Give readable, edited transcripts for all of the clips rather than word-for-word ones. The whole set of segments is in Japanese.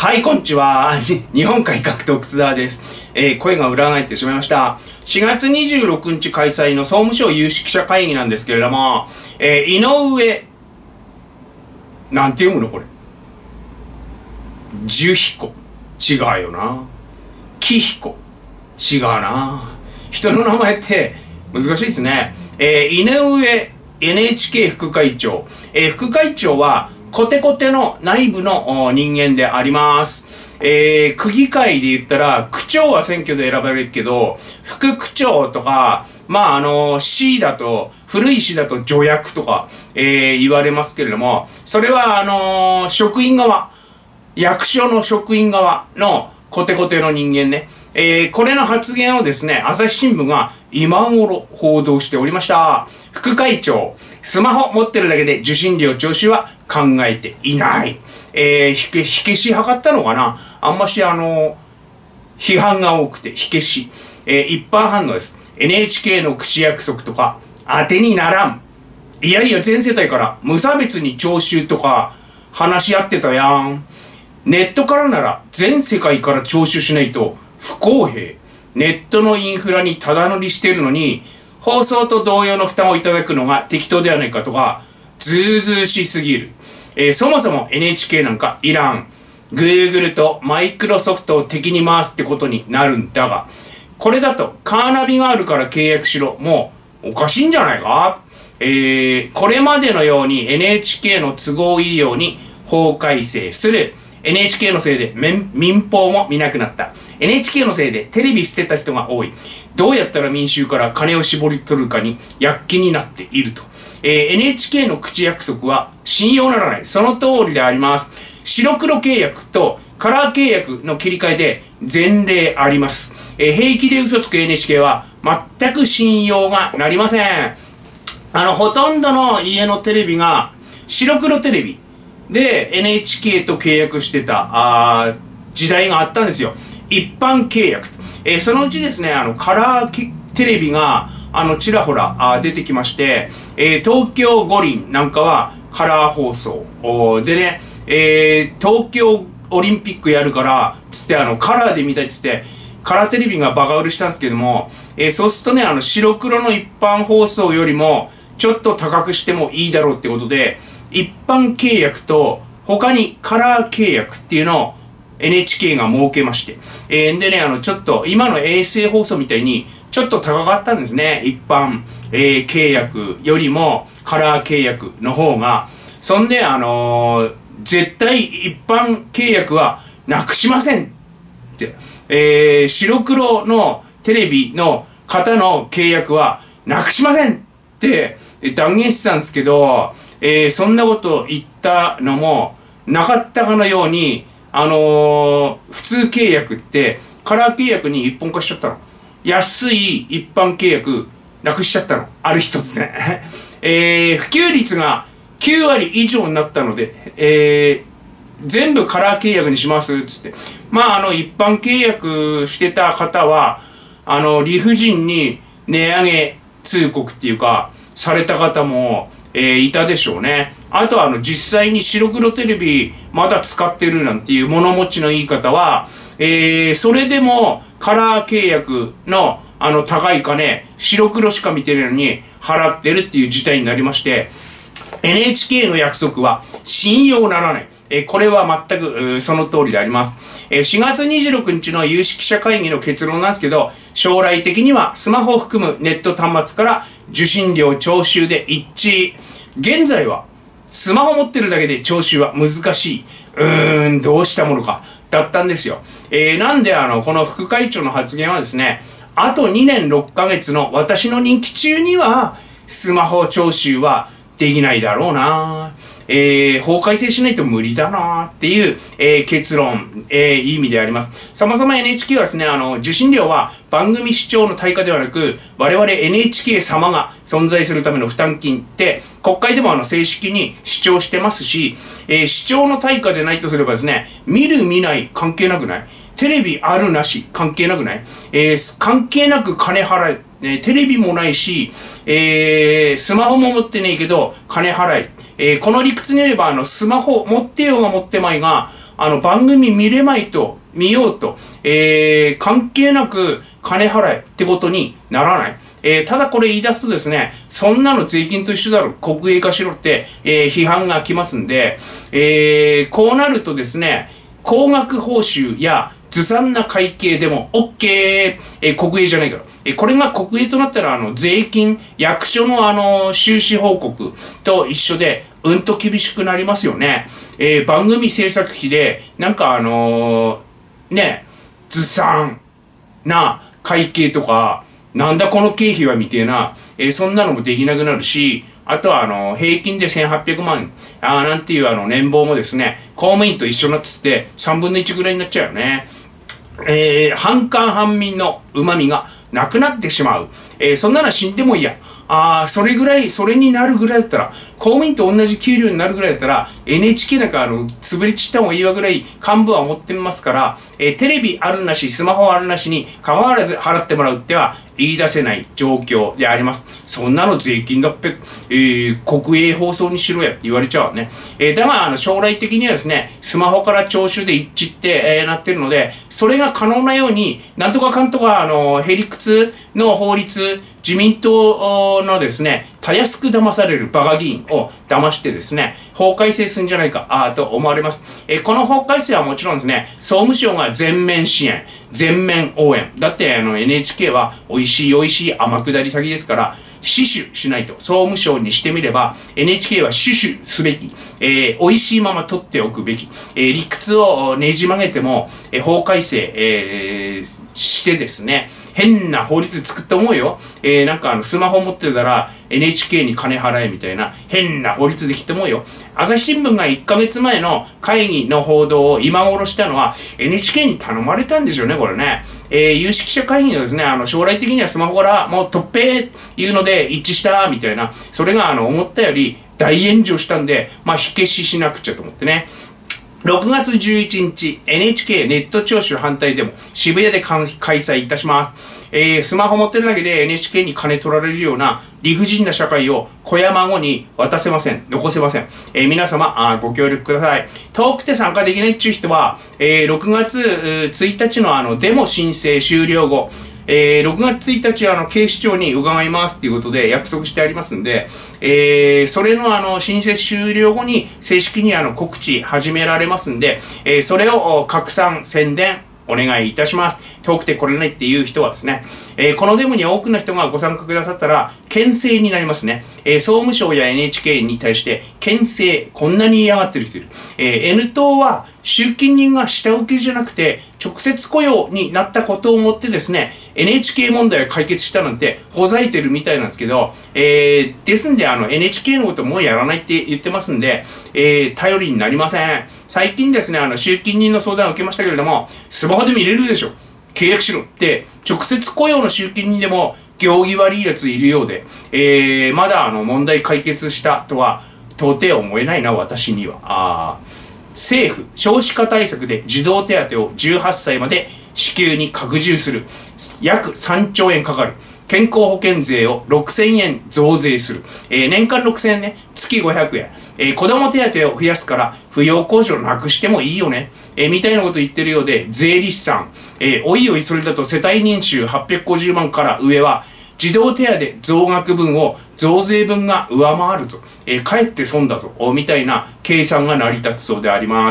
はい、こんにちは。日本海格闘ツアーです。声が裏返ってしまいました。4月26日開催の総務省有識者会議なんですけれども、井上、なんて読むのこれ。樹彦。違うよな。木彦。違うな。人の名前って難しいですね。井上 NHK 副会長。副会長は、コテコテの内部の人間であります。区議会で言ったら、区長は選挙で選ばれるけど、副区長とか、市だと、古い市だと助役とか、言われますけれども、それは職員側、役所の職員側のコテコテの人間ね。これの発言をですね、朝日新聞が今頃報道しておりました。副会長、スマホ持ってるだけで受信料徴収は考えていない。火消し図ったのかな。あんまし批判が多くて火消し。一般反応です。NHK の口約束とか当てにならん。いやいや全世帯から無差別に徴収とか話し合ってたやん。ネットからなら全世界から徴収しないと不公平。ネットのインフラにただ乗りしているのに放送と同様の負担をいただくのが適当ではないかとかずうずうしすぎる。そもそも NHK なんかいらん。Google とマイクロソフトを敵に回すってことになるんだが、これだとカーナビがあるから契約しろ。もうおかしいんじゃないか。これまでのように NHK の都合いいように法改正する。NHK のせいで民放も見なくなった。NHK のせいでテレビ捨てた人が多い。どうやったら民衆から金を絞り取るかに躍起になっていると。NHK の口約束は信用ならない。その通りであります。白黒契約とカラー契約の切り替えで前例あります。平気で嘘つく NHK は全く信用がなりません。ほとんどの家のテレビが白黒テレビで NHK と契約してた時代があったんですよ。一般契約。そのうちですね、カラーテレビがちらほら出てきまして、東京五輪なんかはカラー放送でね、東京オリンピックやるからつってカラーで見たいっつってカラーテレビがバカ売れしたんですけども、そうするとね白黒の一般放送よりもちょっと高くしてもいいだろうってことで一般契約と他にカラー契約っていうのを NHK が設けまして、でねちょっと今の衛星放送みたいにちょっと高かったんですね。一般、契約よりもカラー契約の方が。そんで絶対一般契約はなくしませんって、白黒のテレビの方の契約はなくしませんって断言してたんですけど、そんなこと言ったのもなかったかのように、普通契約ってカラー契約に一本化しちゃったの。安い一般契約なくしちゃったの。ある日突然。普及率が9割以上になったので、全部カラー契約にしますっつって。一般契約してた方は、理不尽に値上げ通告っていうか、された方も、いたでしょうね。あとは実際に白黒テレビまだ使ってるなんていう物持ちのいい方は、それでもカラー契約の高い金、白黒しか見てないのに払ってるっていう事態になりまして、NHK の約束は信用ならない。これは全くその通りであります。4月26日の有識者会議の結論なんですけど、将来的にはスマホを含むネット端末から受信料徴収で一致。現在はスマホ持ってるだけで徴収は難しい。どうしたものか。だったんですよ。なんでこの副会長の発言はですね、あと2年6ヶ月の私の任期中にはスマホ徴収はできないだろうな。法改正しないと無理だなっていう、結論、意味であります。そもそも NHK はですね、受信料は番組視聴の対価ではなく、我々 NHK 様が存在するための負担金って、国会でも正式に主張してますし、視聴の対価でないとすればですね、見る見ない関係なくない？テレビあるなし関係なくない？関係なく金払え。テレビもないし、スマホも持ってねえけど、金払え。この理屈によれば、スマホ持ってようが持ってまいが、 番組見れまいと、見ようと、関係なく金払えってことにならない。ただこれ言い出すとですね、そんなの税金と一緒だろ、国営化しろって、批判が来ますんで、こうなるとですね、高額報酬やずさんな会計でも OK、国営じゃないから。これが国営となったら、税金、役所の収支報告と一緒で、うんと厳しくなりますよね。番組制作費で、なんかね、ずさんな会計とか、なんだこの経費はみたいな、そんなのもできなくなるし、あとは平均で1800万、なんていう年俸もですね、公務員と一緒になっつって3分の1ぐらいになっちゃうよね。半官半民の旨味がなくなってしまう。そんなの死んでもいいや。それぐらい、それになるぐらいだったら、公務員と同じ給料になるぐらいだったら、NHK なんか潰れちった方がいいわぐらい幹部は思ってますから、テレビあるなし、スマホあるなしに関わらず払ってもらうっては言い出せない状況であります。そんなの税金だっぺ、国営放送にしろやって言われちゃうね。だが、将来的にはですね、スマホから聴取で一致って、なってるので、それが可能なように、なんとかかんとか、へりくつの法律、自民党のですね、たやすく騙されるバカ議員を騙してですね、法改正するんじゃないか、と思われます。この法改正はもちろんですね、総務省が全面支援、全面応援。だって、NHK は美味しい美味しい天下り先ですから、死守しないと。総務省にしてみれば、NHK は死守すべき。美味しいまま取っておくべき。理屈をねじ曲げても、法改正、してですね、変な法律作った思うよ。なんかスマホ持ってたら NHK に金払えみたいな変な法律できて思うよ。朝日新聞が1ヶ月前の会議の報道を今頃したのは NHK に頼まれたんでしょうね、これね。有識者会議のですね、将来的にはスマホからもう突平いうので一致したみたいな、それが思ったより大炎上したんで、火消ししなくちゃと思ってね。6月11日、NHK ネット聴取反対デモ、渋谷で開催いたします。スマホ持ってるだけで NHK に金取られるような理不尽な社会を子や孫に渡せません。残せません。皆様ご協力ください。遠くて参加できないっていう人は、6月1日のデモ申請終了後、6月1日警視庁に伺いますっていうことで約束してありますんで、それの申請終了後に正式に告知始められますんで、それを拡散宣伝お願いいたします。遠くて来れないっていう人はですね、このデモに多くの人がご参加くださったら、牽制になりますね。総務省や NHK に対して、牽制、こんなに嫌がってる人いる。N 党は、集金人が下請けじゃなくて、直接雇用になったことをもってですね、NHK 問題を解決したなんて、ほざいてるみたいなんですけど、ですんで、NHK のこともうやらないって言ってますんで、頼りになりません。最近ですね、集金人の相談を受けましたけれども、スマホで見れるでしょ。契約しろって、直接雇用の集金人でも、行儀悪いやついるようで、まだ問題解決したとは、到底思えないな、私には。政府、少子化対策で児童手当を18歳まで支給に拡充する。約3兆円かかる。健康保険税を6000円増税する。年間6000円ね、月500円。子供手当を増やすから、扶養控除なくしてもいいよね。みたいなこと言ってるようで、税理士さん。おいおいそれだと世帯年収850万から上は、児童手当増額分を増税分が上回るぞ。かえって損だぞ。みたいな計算が成り立つそうであります。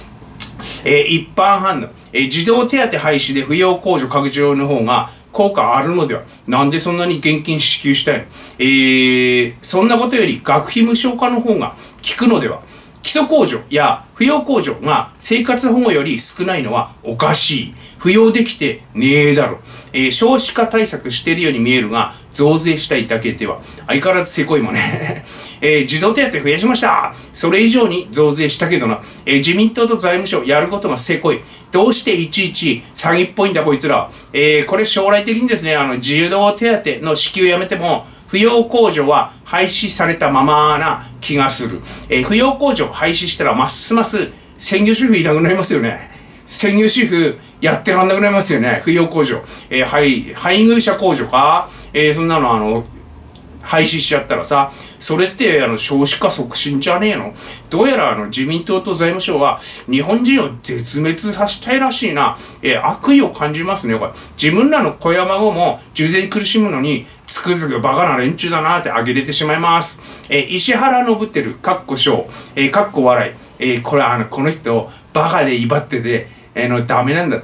一般判断。児童手当廃止で扶養控除拡充の方が効果あるのでは。なんでそんなに現金支給したいの？そんなことより学費無償化の方が効くのでは。基礎控除や扶養控除が生活保護より少ないのはおかしい。扶養できてねえだろ。少子化対策してるように見えるが、増税したいだけでは。相変わらずせこいもんね。児童手当増やしました。それ以上に増税したけどな。自民党と財務省やることがせこい。どうしていちいち詐欺っぽいんだこいつら。これ将来的にですね、児童手当の支給やめても、扶養控除は廃止されたままな気がする。扶養控除廃止したらますます専業主婦いなくなりますよね。専業主婦やってらんなくなりますよね。扶養控除。配偶者控除か。そんなの廃止しちゃったらさ、それって少子化促進じゃねえの？どうやら自民党と財務省は日本人を絶滅させたいらしいな。悪意を感じますね、これ。自分らの子や孫も従前に苦しむのに、つくづくバカな連中だなって挙げれてしまいます。石原伸晃、かっこ笑、かっこ笑い。これこの人、バカで威張ってて、ダメなんだって、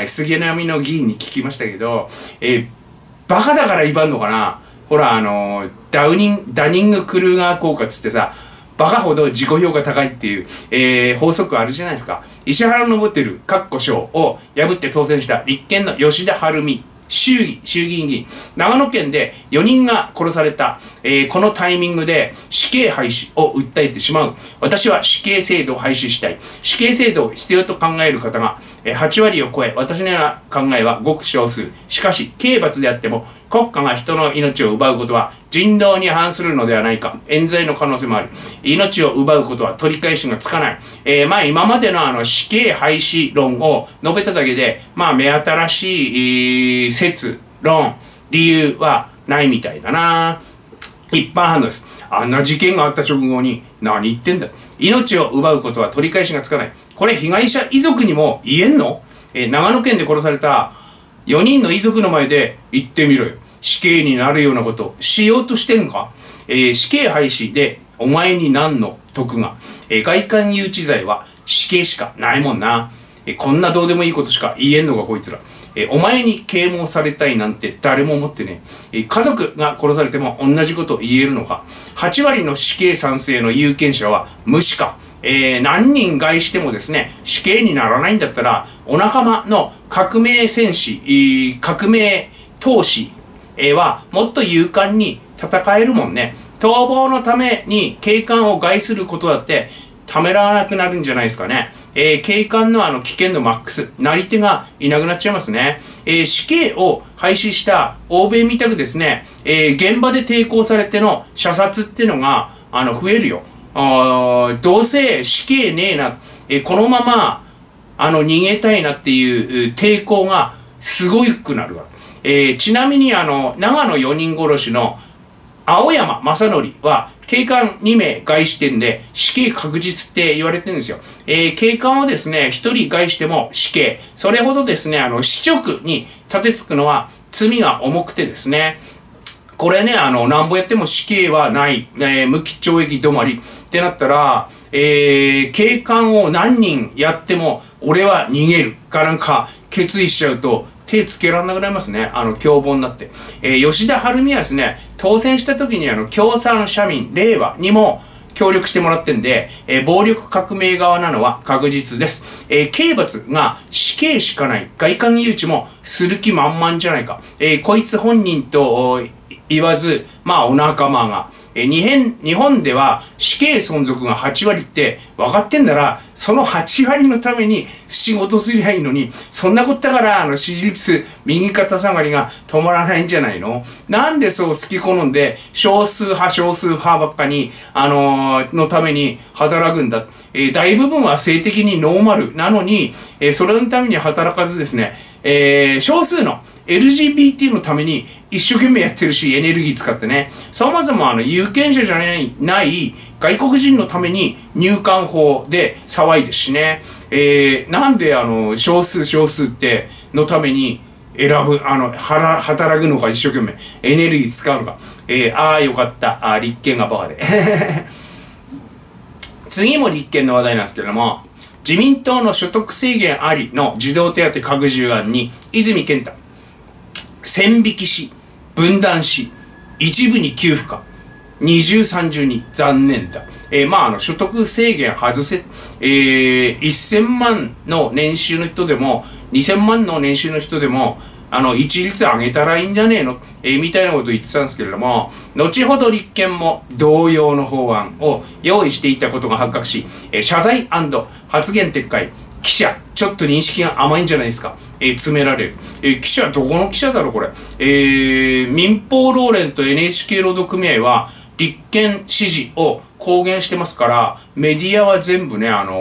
杉並の議員に聞きましたけど、バカだから威張んのかな？ほら、ダニング・クルーガー効果つってさ、バカほど自己評価高いっていう、法則あるじゃないですか。石原伸晃、かっこ笑を破って当選した立憲の吉田晴美、衆議院議員。長野県で4人が殺された、このタイミングで死刑廃止を訴えてしまう。私は死刑制度を廃止したい。死刑制度を必要と考える方が8割を超え、私のような考えはごく少数。しかし、刑罰であっても国家が人の命を奪うことは人道に反するのではないか。冤罪の可能性もある。命を奪うことは取り返しがつかない。今までの死刑廃止論を述べただけで、目新しい説、論、理由はないみたいだな。一般反応です。あんな事件があった直後に何言ってんだ。命を奪うことは取り返しがつかない。これ被害者遺族にも言えんの？長野県で殺された4人の遺族の前で言ってみろよ。死刑になるようなことしようとしてんのか？死刑廃止でお前に何の得が？外観誘致罪は死刑しかないもんな。こんなどうでもいいことしか言えんのかこいつら。お前に啓蒙されたいなんて誰も思ってねえ。家族が殺されても同じこと言えるのか。8割の死刑賛成の有権者は無視か。何人害してもですね、死刑にならないんだったら、お仲間の革命戦士、革命闘士はもっと勇敢に戦えるもんね。逃亡のために警官を害することだってためらわなくなるんじゃないですかね。警官の危険度マックス、なり手がいなくなっちゃいますね。死刑を廃止した欧米みたくですね、現場で抵抗されての射殺っていうのが増えるよ。どうせ死刑ねえな、このまま逃げたいなっていう抵抗がすごくなるわ。ちなみに長野4人殺しの青山正則は警官2名害してんで死刑確実って言われてるんですよ。警官をですね、1人害しても死刑。それほどですね、死直に立てつくのは罪が重くてですね、これね、なんぼやっても死刑はない、無期懲役止まりってなったら、警官を何人やっても俺は逃げるかなんか決意しちゃうと手つけられなくなりますね。凶暴になって。吉田晴美はですね、当選した時に共産社民、令和にも協力してもらってんで、暴力革命側なのは確実です。刑罰が死刑しかない。外観誘致もする気満々じゃないか。こいつ本人と言わず、お仲間が。日本では死刑存続が8割って分かってんなら、その8割のために仕事すりゃいいのに、そんなことだから支持率右肩下がりが止まらないんじゃないの？なんでそう好き好んで少数派ばっかに、のために働くんだ。大部分は性的にノーマルなのに、それのために働かずですね、少数のLGBT のために一生懸命やってるし、エネルギー使ってね。そもそも有権者じゃない外国人のために入管法で騒いでしね。なんで少数ってのために選ぶ、働くのか一生懸命、エネルギー使うのか。よかった。立憲がバカで。次も立憲の話題なんですけれども、自民党の所得制限ありの児童手当拡充案に、泉健太、線引きし、分断し、一部に給付か、二重三重に残念だ。所得制限外せ、1000万の年収の人でも、2000万の年収の人でも、一律上げたらいいんじゃねえの、みたいなことを言ってたんですけれども、後ほど立憲も同様の法案を用意していたことが発覚し、謝罪&発言撤回。記者、ちょっと認識が甘いんじゃないですか。詰められる。記者、どこの記者だろう、これ。民放労連と NHK 労働組合は、立憲支持を公言してますから、メディアは全部ね、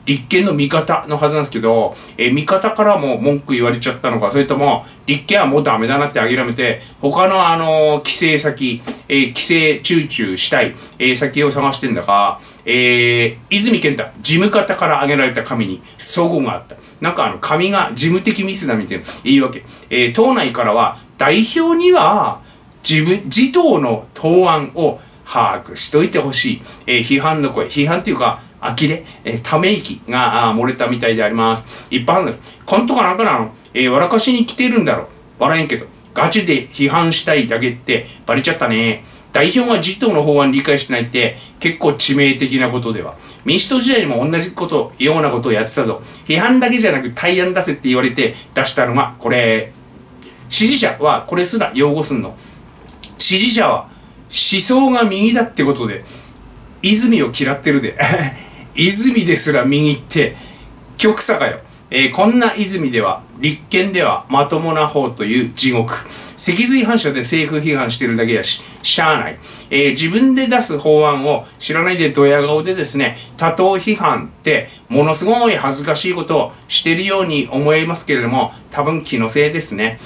立憲の味方のはずなんですけど、味方からも文句言われちゃったのか、それとも、立憲はもうダメだなって諦めて、他の帰省先、帰省集中したい、先を探してんだが、泉健太、事務方から挙げられた紙に、齟齬があった。なんか紙が事務的ミスだみたいな言い訳。党内からは、代表には、自党の答案を把握しといてほしい。批判の声。批判っていうか、呆れ、ため息が漏れたみたいであります。一般です。コントかなんかなの笑かしに来てるんだろう。笑えんけど。ガチで批判したいだけってバレちゃったね。代表が自党の法案理解してないって結構致命的なことでは。民主党時代にも同じこと、ようなことをやってたぞ。批判だけじゃなく対案出せって言われて出したのがこれ。支持者はこれすら擁護すんの。支持者は思想が右だってことで、泉を嫌ってるで。泉ですら右って極左かよ。こんな泉では立憲ではまともな方という地獄。脊髄反射で政府批判してるだけやし、しゃあない。自分で出す法案を知らないでドヤ顔でですね、他党批判ってものすごい恥ずかしいことをしてるように思いますけれども、多分気のせいですね。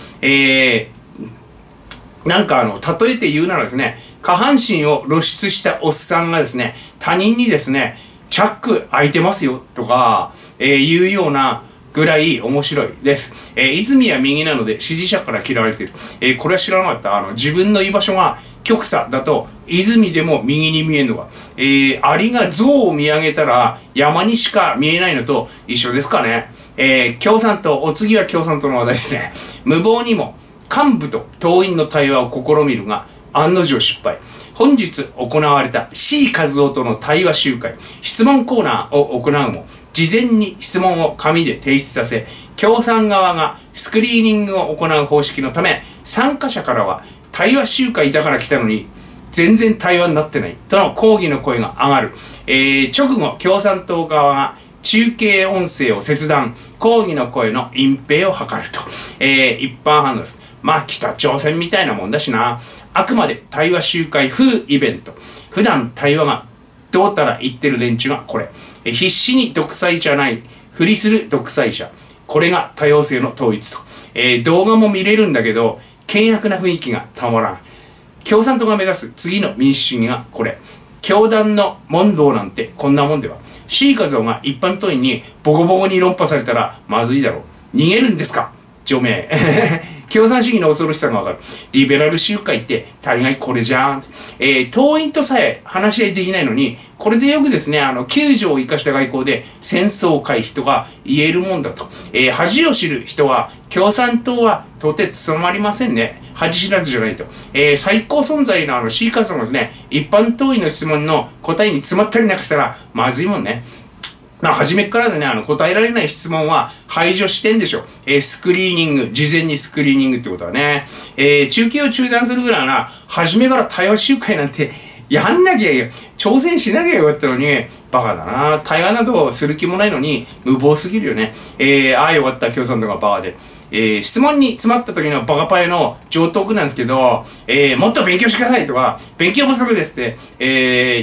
なんか例えて言うならですね、下半身を露出したおっさんがですね、他人にですね、チャック開いてますよとか、いうようなぐらい面白いです。泉は右なので支持者から嫌われている。これは知らなかった。自分の居場所が極左だと、泉でも右に見えるのが、アリが象を見上げたら山にしか見えないのと一緒ですかね。共産党、お次は共産党の話題ですね。無謀にも幹部と党員の対話を試みるが、案の定失敗。本日行われた C 和夫との対話集会、質問コーナーを行うも、事前に質問を紙で提出させ、共産側がスクリーニングを行う方式のため、参加者からは対話集会だから来たのに、全然対話になってないとの抗議の声が上がる。直後、共産党側が中継音声を切断、抗議の声の隠蔽を図ると。一般反応です。まあ、北朝鮮みたいなもんだしな。あくまで対話集会風イベント。普段対話がどうたら言ってる連中がこれ。必死に独裁じゃない。ふりする独裁者。これが多様性の統一と。動画も見れるんだけど、険悪な雰囲気がたまらん。共産党が目指す次の民主主義がこれ。教団の問答なんてこんなもんでは。C 和夫が一般党員にボコボコに論破されたらまずいだろう。逃げるんですか除名。共産主義の恐ろしさがわかる。リベラル集会って大概これじゃん。党員とさえ話し合いできないのに、これでよくですね、9条を生かした外交で戦争回避とか言えるもんだと。恥を知る人は、共産党は到底務まりませんね。恥知らずじゃないと。最高存在のC 和夫がですね、一般党員の質問の答えに詰まったりなんかしたらまずいもんね。初めからね、答えられない質問は排除してんでしょ。スクリーニング、事前にスクリーニングってことはね。中継を中断するぐらいな、初めから対話集会なんてやんなきゃいいよ。挑戦しなきゃよかったのに、バカだな。対話などする気もないのに、無謀すぎるよね。ああよかった、共産党がバカで。質問に詰まった時のバカパイの上等なんですけど、もっと勉強してくださいとか、勉強不足ですって、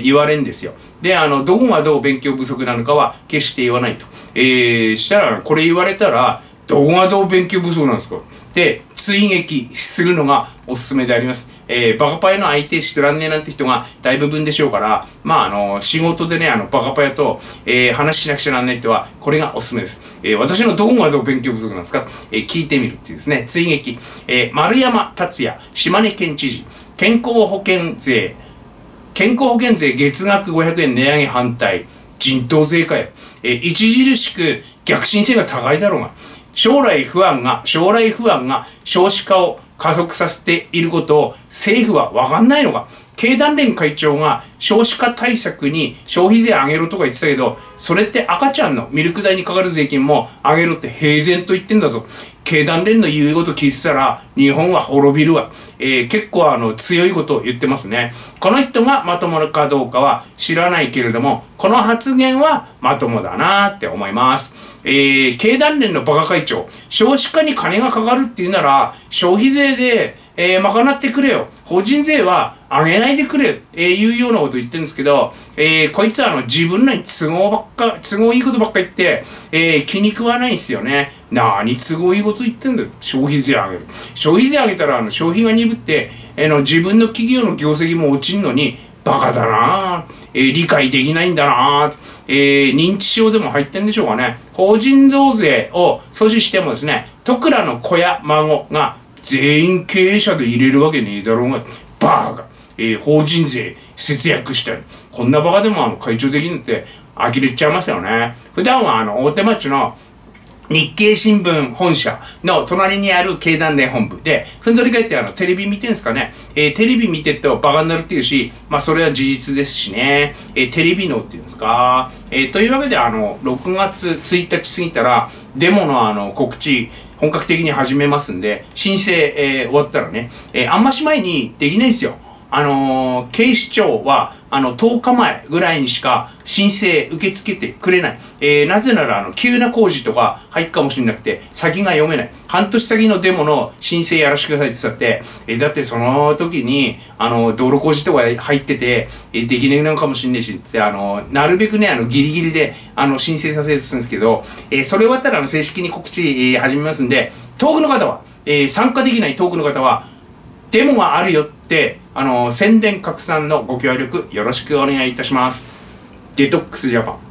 言われるんですよ。で、どこがどう勉強不足なのかは決して言わないと。したら、これ言われたら、どこがどう勉強不足なんですかで、追撃するのがおすすめであります。バカパイの相手してらんねえなんて人が大部分でしょうから、仕事でね、バカパイと、話しなくちゃなんない人は、これがおすすめです。私のどこがどう勉強不足なんですか聞いてみるっていうですね、追撃。丸山達也、島根県知事、健康保険税月額500円値上げ反対。人頭税かよ。著しく逆進性が高いだろうが。将来不安が少子化を加速させていることを政府は分かんないのか。経団連会長が少子化対策に消費税上げろとか言ってたけど、それって赤ちゃんのミルク代にかかる税金も上げろって平然と言ってんだぞ。経団連の言うこと聞いてたら日本は滅びるわ。結構強いことを言ってますね。この人がまともかどうかは知らないけれども、この発言はまともだなって思います。経団連のバカ会長、少子化に金がかかるっていうなら消費税で賄ってくれよ。法人税は上げないでくれよ。いうようなことを言ってるんですけど、こいつは自分らに都合いいことばっか言って、気に食わないんですよね。何都合いいこと言ってんだよ。消費税上げる。消費税上げたら消費が鈍って、自分の企業の業績も落ちんのに、バカだなぁ、理解できないんだなぁ、認知症でも入ってんでしょうかね。法人増税を阻止してもですね、徳倉の子や孫が全員経営者で入れるわけねえだろうが、バーカ、法人税節約したり、こんなバカでも会長できんって呆れちゃいますよね。普段は大手町の日経新聞本社の隣にある経団連本部で、ふんぞり返ってテレビ見てんすかね。テレビ見てるとバカになるっていうし、まあそれは事実ですしね。テレビ脳っていうんですか。というわけで6月1日過ぎたら、デモの告知、本格的に始めますんで、申請、終わったらね、あんまし前にできないんですよ。警視庁は、10日前ぐらいにしか申請受け付けてくれない。なぜなら、急な工事とか入っかもしれなくて、先が読めない。半年先のデモの申請やらせてくださいって言ったって、だってその時に、道路工事とか入ってて、できないのかもしれないし、なるべくね、ギリギリで、申請させるんですけど、それ終わったら、正式に告知、始めますんで、遠くの方は、参加できない遠くの方は、デモがあるよって、宣伝拡散のご協力よろしくお願いいたします。デトックスジャパン。